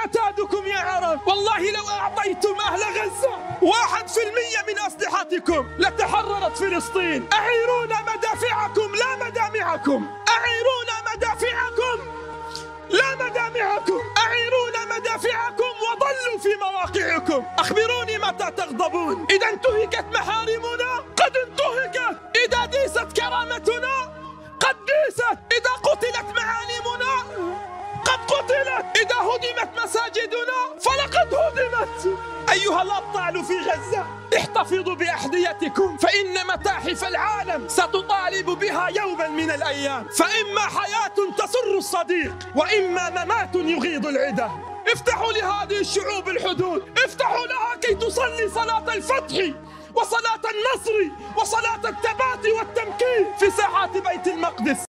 عتادكم يا عرب. والله لو أعطيتم أهل غزة 1% من أسلحتكم لتحررت فلسطين. أعيرونا مدافعكم لا مدامعكم، أعيرونا مدافعكم لا مدامعكم، أعيرونا مدافعكم وضلوا في مواقعكم. أخبروني متى تغضبون؟ إذا انتهكت محارمنا قد انتهكت، إذا ديست كرامتنا قد ديست، إذا قتلت معالمنا قد قتلت، إذا هدمت مساجدنا فلقد هدمت. أيها الأبطال في غزة، احتفظوا بأحذيتكم، فإن متاحف العالم ستطالب بها يوما من الأيام. فإما حياة تسر الصديق وإما ممات يغيظ العدا. افتحوا لهذه الشعوب الحدود، افتحوا لها كي تصلي صلاة الفتح وصلاة النصر وصلاة الثبات والتمكين في ساحات بيت المقدس.